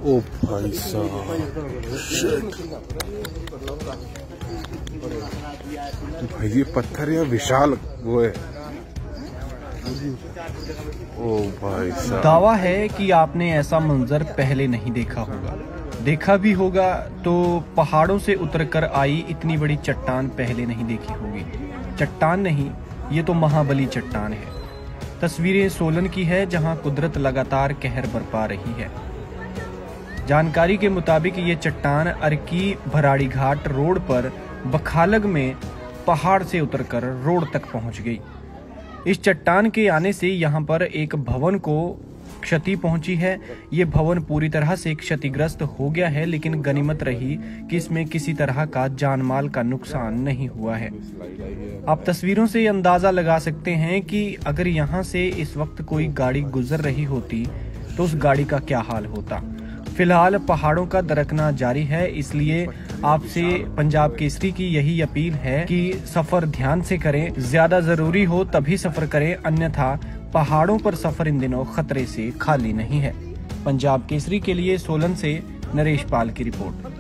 ओ भाई साहब, भाई ये पत्थर या विशाल वो है। ओ भाई साहब, दावा है कि आपने ऐसा मंजर पहले नहीं देखा होगा। देखा भी होगा तो पहाड़ों से उतरकर आई इतनी बड़ी चट्टान पहले नहीं देखी होगी। चट्टान नहीं, ये तो महाबली चट्टान है। तस्वीरें सोलन की है, जहां कुदरत लगातार कहर बरपा रही है। जानकारी के मुताबिक ये चट्टान अर्की भराड़ी घाट रोड पर बखालग में पहाड़ से उतरकर रोड तक पहुंच गई। इस चट्टान के आने से यहाँ पर एक भवन को क्षति पहुंची है। ये भवन पूरी तरह से क्षतिग्रस्त हो गया है, लेकिन गनीमत रही कि इसमें किसी तरह का जानमाल का नुकसान नहीं हुआ है। आप तस्वीरों से अंदाजा लगा सकते हैं कि अगर यहाँ से इस वक्त कोई गाड़ी गुजर रही होती तो उस गाड़ी का क्या हाल होता। फिलहाल पहाड़ों का दरकना जारी है, इसलिए आपसे पंजाब केसरी की यही अपील है कि सफर ध्यान से करें, ज्यादा जरूरी हो तभी सफर करें, अन्यथा पहाड़ों पर सफर इन दिनों खतरे से खाली नहीं है। पंजाब केसरी के लिए सोलन से नरेश पाल की रिपोर्ट।